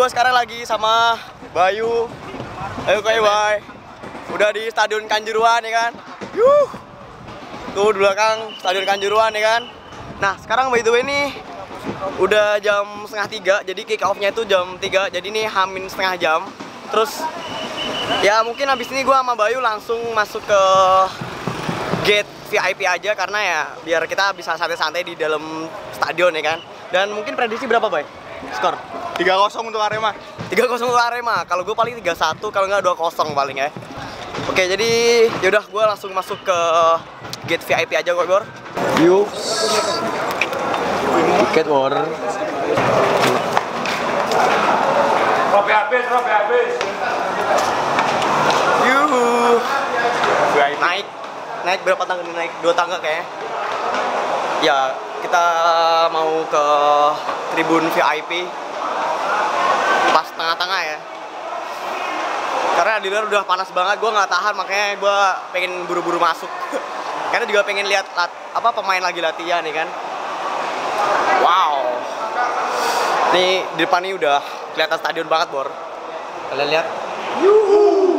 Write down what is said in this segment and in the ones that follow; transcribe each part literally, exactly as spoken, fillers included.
gue sekarang lagi sama Bayu. Ayo kayak Bay. Udah di Stadion Kanjuruhan ya kan. Yuh. Tuh di belakang Stadion Kanjuruhan ya kan. Nah sekarang by the way nih udah jam setengah tiga. Jadi kick off-nya itu jam tiga. Jadi ini hamin setengah jam. Terus ya mungkin habis ini gue sama Bayu langsung masuk ke gate V I P aja. Karena ya biar kita bisa santai-santai di dalam stadion ya kan. Dan mungkin prediksi berapa Bay? Skor? tiga kosong untuk Arema. tiga kosong untuk Arema. Kalau gue paling tiga satu, kalau nggak dua kosong paling ya. Oke, jadi yaudah gue langsung masuk ke gate V I P aja gue, Bor. Yuk. Tiket war. Robe habis, robe habis. Yuhu. Naik. Naik berapa tangga nih? Naik dua tangga kayaknya. Ya, kita mau ke tribun V I P. Pas tengah-tengah ya. Karena di luar udah panas banget, gue nggak tahan, makanya gue pengen buru-buru masuk. Karena juga pengen lihat lat, apa pemain lagi latihan nih kan. Wow. Nih di depan nih udah kelihatan stadion banget, Bor. Kalian lihat? Yuhu.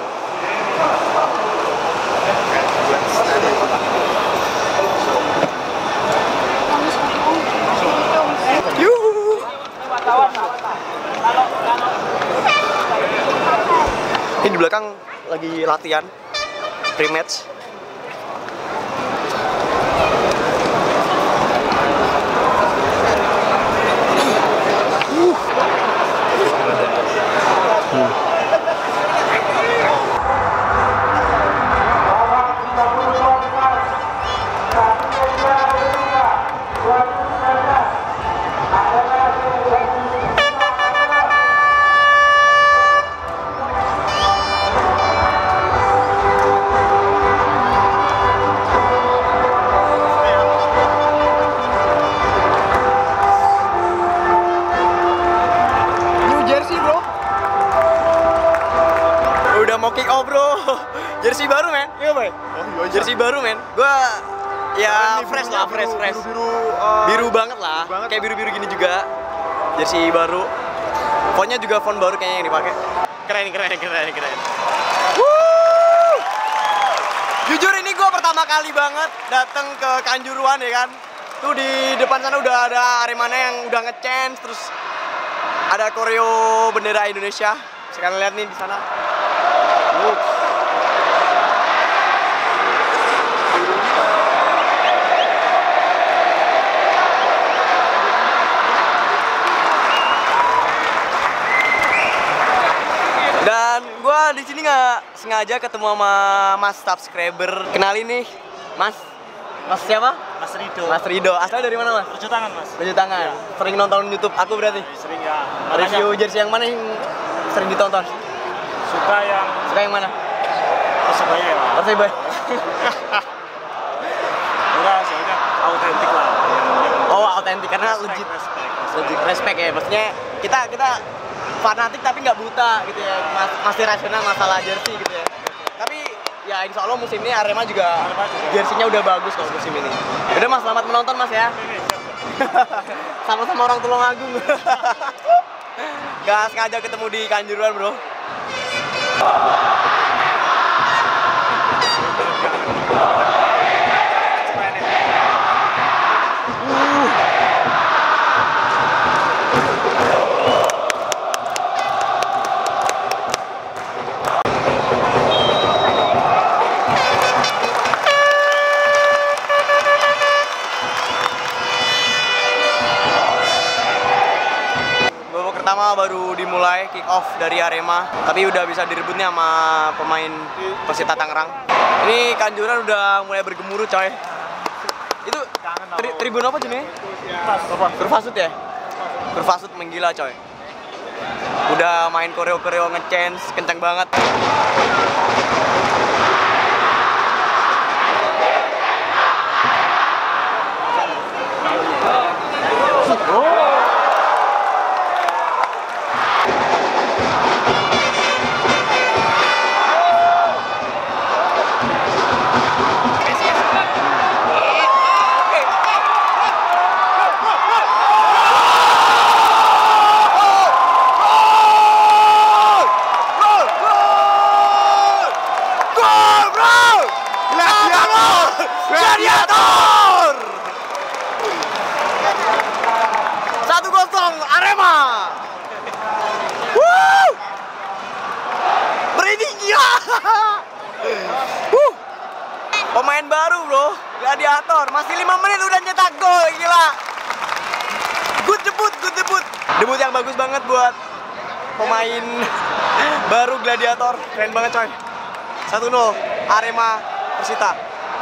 Yuhu. Ini di belakang lagi latihan pre-match. Mau kick off bro, jersey baru men, iya boy. Oh, iya, jersey baru men, gua ya fresh lah, fresh fresh, biru, biru, uh, biru banget lah, banget kayak biru biru gini juga, jersey baru, fontnya juga font baru kayaknya yang dipakai, keren keren keren keren. Woo! Jujur ini gua pertama kali banget datang ke Kanjuruhan ya kan, tuh di depan sana udah ada Aremana yang udah nge-chance, terus ada koreo bendera Indonesia, sekarang lihat nih di sana. Uh. Dan gue di sini nggak sengaja ketemu sama Mas subscriber. Kenalin nih, Mas. Mas siapa? Mas Rido. Mas Rido. Asal dari mana Mas? Tujuh tangan Mas. Tujuh tangan. Ya. Sering nonton YouTube aku berarti? Sering ya. Review jersey yang mana yang sering ditonton? Suka yang Suka yang mana? Persebaya ya. Persebaya. Enggak, soalnya autentik lah. Oh, autentik karena respect, legit. Respect, respect. Legit respect ya. Maksudnya kita kita fanatik tapi nggak buta gitu ya. Mas, masih rasional masalah jersey gitu ya. Tapi ya insya Allah musim ini Arema juga, juga. Jersey-nya udah bagus kok musim ini. Udah Mas, selamat menonton Mas ya. Sama-sama orang Tulungagung. Gak sengaja ketemu di Kanjuruhan bro. Pertama baru dimulai kick off dari Arema, tapi udah bisa direbut nih sama pemain Persita Tangerang. Ini Kanjuruhan udah mulai bergemuruh coy. Itu tri tribun apa jenisnya? Berfasut ya? Berfasut menggila coy. Udah main koreo-koreo nge-chance kencang banget. Oh. Gladiator. Satu kosong Arema. Wuh. Breeding gila. Wuh. Pemain baru bro, Gladiator. Masih lima menit udah nyetak gol, gila. Good debut, good debut. Debut yang bagus banget buat pemain baru Gladiator. Keren banget coy. satu nol Arema Persita.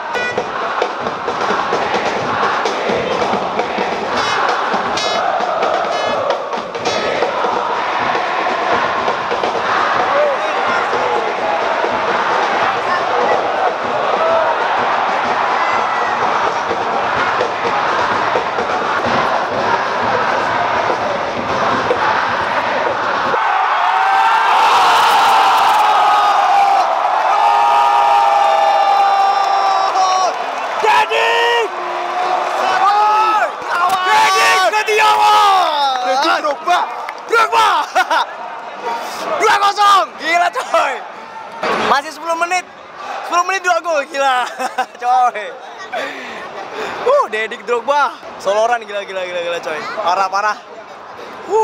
dua kosong, gila coy. Masih sepuluh menit, sepuluh menit dua gol, gila coy. Uh, Dedik Drogba, soloran gila gila gila gila coy. Parah parah. Uh.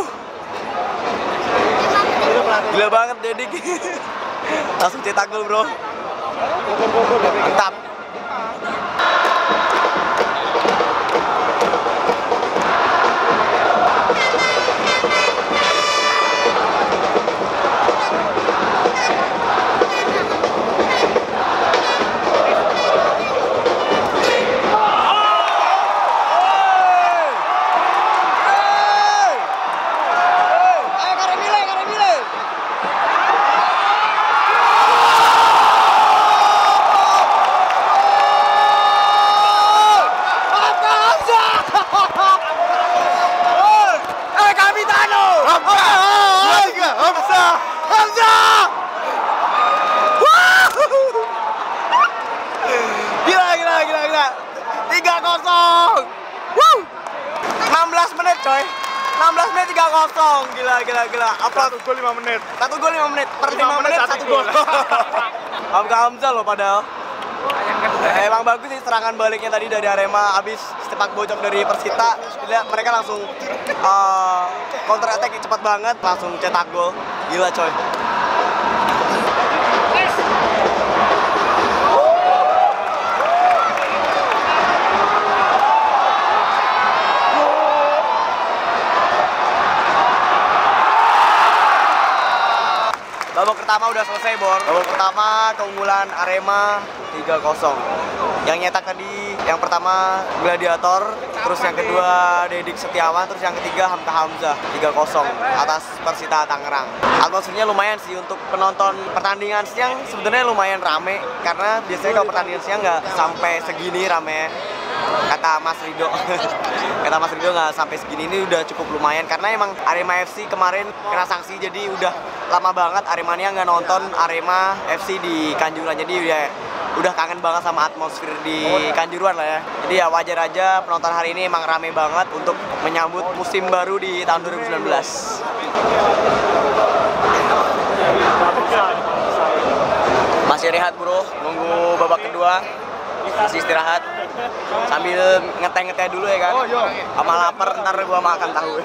Gila banget Dedik. Langsung cetak gol, bro. Mantap. tiga kosong. Wuh. enam belas menit coy. enam belas menit tiga kosong. Gila gila gila. Apa satu gol lima menit. satu gol lima menit. Per lima menit satu gol. Hamka Hamzah loh padahal. Eh, emang bagus sih serangan baliknya tadi dari Arema. Abis sepak bocok dari Persita, mereka langsung uh, counter attack cepat banget, langsung cetak gol. Gila coy. Babak pertama udah selesai, Bor. Babak pertama keunggulan Arema tiga kosong. Yang nyetak tadi yang pertama Gladiator, terus yang kedua Dedik Setiawan, terus yang ketiga Hamka Hamzah tiga kosong atas Persita Tangerang. Atmosfernya lumayan sih untuk penonton pertandingan siang, sebenarnya lumayan rame karena biasanya kalau pertandingan siang nggak sampai segini rame. Kata Mas Rido, kata Mas Rido nggak sampai segini, ini udah cukup lumayan karena emang Arema F C kemarin kena sanksi, jadi udah lama banget Aremania nggak nonton Arema F C di Kanjuruhan, jadi udah udah kangen banget sama atmosfer di Kanjuruhan lah ya. Jadi ya wajar aja penonton hari ini emang rame banget untuk menyambut musim baru di tahun dua ribu sembilan belas. Masih rehat bro, nunggu babak kedua. Masih istirahat sambil ngeteh-ngeteh dulu ya kan. Oh, sama lapar ntar gua makan tahu.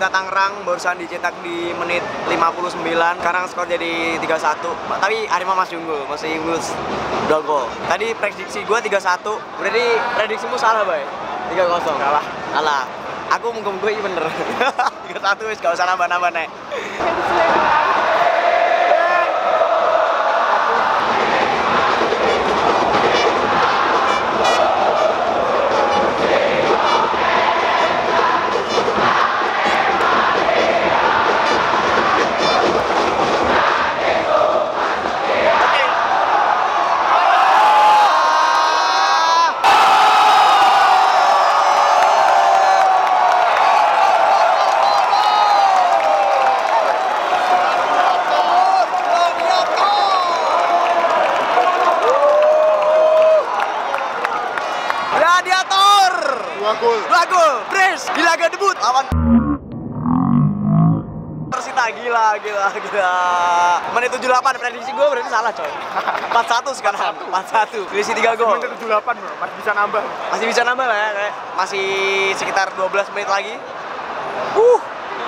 Pelita Tangerang barusan dicetak di menit lima puluh sembilan. Sekarang skor jadi tiga satu. Tapi Arema masih unggul, masih unggul dua gol. Tadi prediksi gue tiga satu. Berarti prediksimu salah, Bay. tiga kosong. Kalah. Kalah. Aku mungkin gue bener. tiga satu wis gak usah nambah-nambah, Nek. Gladiator Dua gol. dua gol brace di laga debut lawan Persita. Gila gila gila menit tujuh puluh delapan. Prediksi gue berarti salah, coy. empat satu sekarang. empat satu selisih tiga gol. Menit tujuh puluh delapan bro, masih bisa nambah. Masih bisa nambah lah ya, kayak masih sekitar dua belas menit lagi. Uh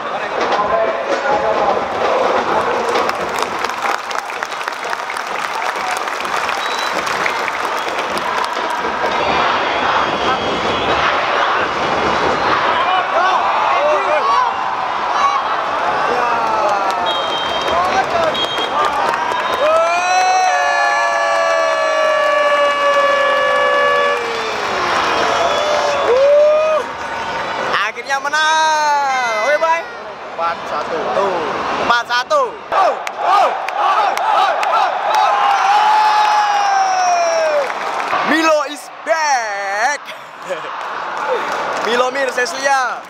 Akhirnya menang. Oke, bye. empat satu. Tuh, empat satu. Oh, oh, oh, oh, oh, oh. Milo is back. Milomir Ceslia.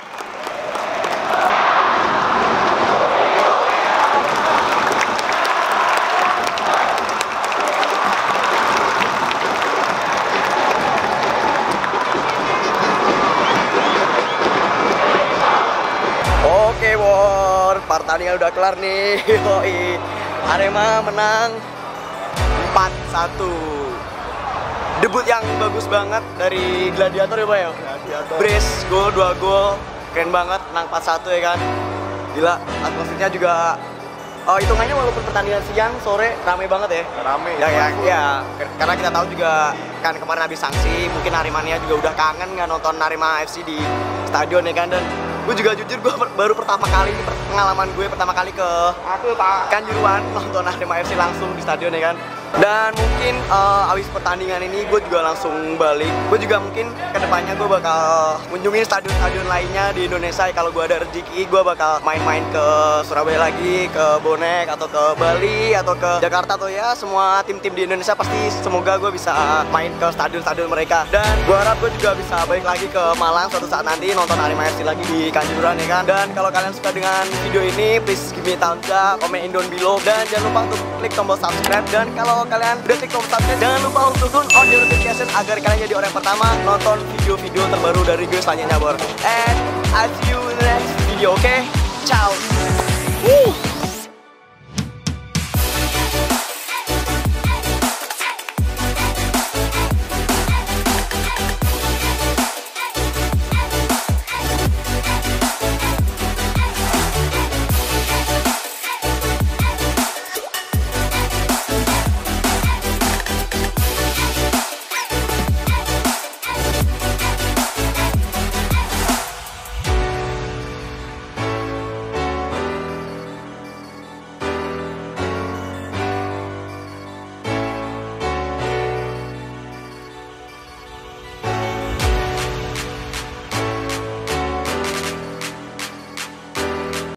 Oke, Wor, pertandingan udah kelar nih. Yoi. Arema menang empat satu. Debut yang bagus banget dari Gladiator ya, Pak ya? Gladiator. Brace, gol, dua gol. Keren banget, menang empat satu ya kan? Gila, atmosfernya juga oh, hitungannya walaupun pertandingan siang, sore rame banget ya. Rame. Ya, ya, ya. Karena kita tahu juga kan kemarin habis sanksi, mungkin Aremania juga udah kangen nggak nonton Arema F C di stadion ya kan. Dan gue juga jujur gue baru pertama kali ini pengalaman gue pertama kali ke Aku tak. Kanjuruhan nonton Arema F C langsung di stadion ya kan. Dan mungkin uh, abis pertandingan ini gue juga langsung balik. Gue juga mungkin kedepannya gue bakal kunjungin stadion-stadion lainnya di Indonesia. Kalau gue ada rezeki, gue bakal main-main ke Surabaya lagi, ke Bonek atau ke Bali atau ke Jakarta atau ya semua tim-tim di Indonesia. Pasti semoga gue bisa main ke stadion-stadion mereka. Dan gue harap gue juga bisa balik lagi ke Malang suatu saat nanti nonton Arema F C lagi di Kanjuruhan ya kan. Dan kalau kalian suka dengan video ini, please give me a thumbs up, comment in down below, dan jangan lupa untuk klik tombol subscribe. Dan kalau kalian udah klik tombol subscribe, jangan lupa untuk turn on the notification agar kalian jadi orang yang pertama nonton video-video terbaru dari gue selanjutnya, Bor. And I see you in the next video, oke? Okay? Ciao. Woo!